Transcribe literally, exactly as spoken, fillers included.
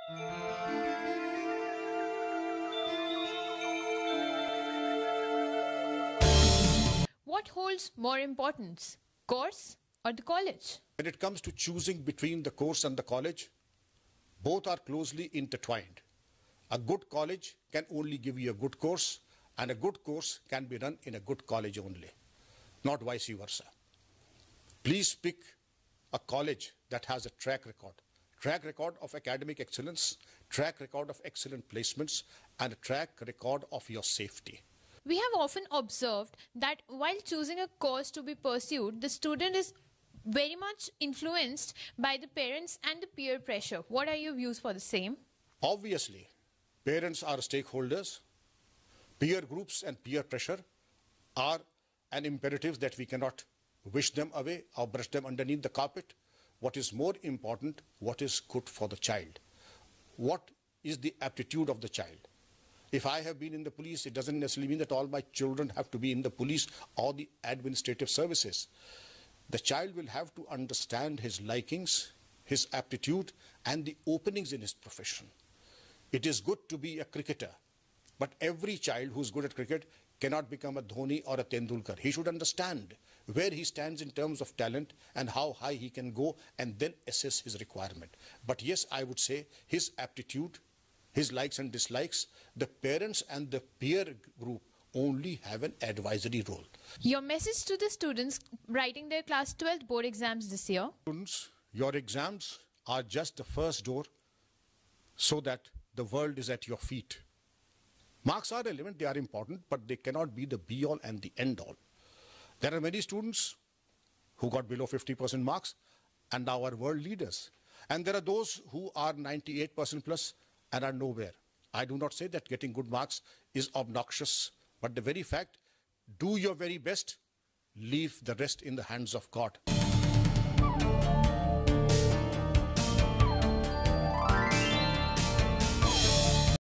What holds more importance, course or the college? When it comes to choosing between the course and the college, both are closely intertwined. A good college can only give you a good course, and a good course can be run in a good college only, not vice versa. Please pick a college that has a track record. Track record of academic excellence, track record of excellent placements, and a track record of your safety. We have often observed that while choosing a course to be pursued, the student is very much influenced by the parents and the peer pressure. What are your views for the same? Obviously, parents are stakeholders. Peer groups and peer pressure are an imperative that we cannot wish them away or brush them underneath the carpet. What is more important, what is good for the child? What is the aptitude of the child? If I have been in the police, it doesn't necessarily mean that all my children have to be in the police or the administrative services. The child will have to understand his likings, his aptitude, and the openings in his profession. It is good to be a cricketer, but every child who's good at cricket cannot become a Dhoni or a Tendulkar. He should understand where he stands in terms of talent and how high he can go, and then assess his requirement. But yes, I would say his aptitude, his likes and dislikes, the parents and the peer group only have an advisory role. Your message to the students writing their class twelfth board exams this year? Students, your exams are just the first door so that the world is at your feet. Marks are relevant, they are important, but they cannot be the be-all and the end-all. There are many students who got below fifty percent marks and now are world leaders. And there are those who are ninety-eight percent plus and are nowhere. I do not say that getting good marks is obnoxious, but the very fact, do your very best, leave the rest in the hands of God.